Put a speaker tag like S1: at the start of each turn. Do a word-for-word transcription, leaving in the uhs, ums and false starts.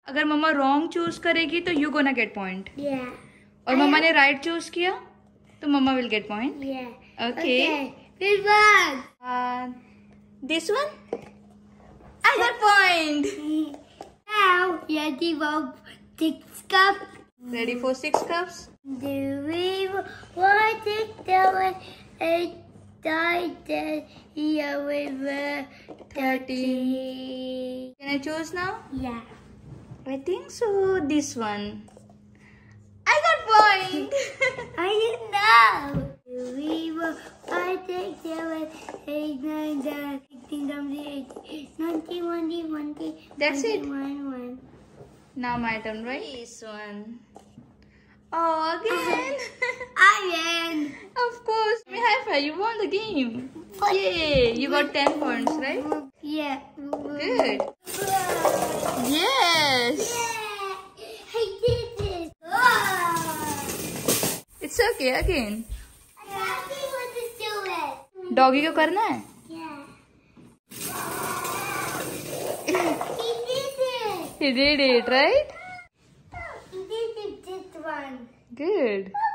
S1: अगर मम्मा wrong choose करेगी तो you gonna get point.
S2: Yeah.
S1: और मम्मा ने राइट चूज किया तो मम्मा will get point.
S2: Yeah.
S1: Okay.
S2: Good one.
S1: Uh, this one? I got point.
S2: Now, ready for six cups?
S1: Ready for six cups?
S2: Do we want to do it? Started here with thirteen.
S1: Can I choose now?
S2: Yeah.
S1: I think so. This one. I got point.
S2: I didn't know. We were five, six, seven, eight, nine, ten, sixteen, seventeen, eighteen, nineteen, twenty, twenty.
S1: That's it.
S2: One, one.
S1: Now my turn, right? This one. Oh, again.
S2: I win.
S1: Of course. Me high five. You won the game. Yay. You got ten points, right?
S2: Yeah.
S1: Good. Yes.
S2: Yeah. I did it. Oh.
S1: It's okay. Again.
S2: Daddy wants to do it.
S1: Doggy को करना है?
S2: Yeah. He did it.
S1: He did it, right?
S2: He did it this one.
S1: Good.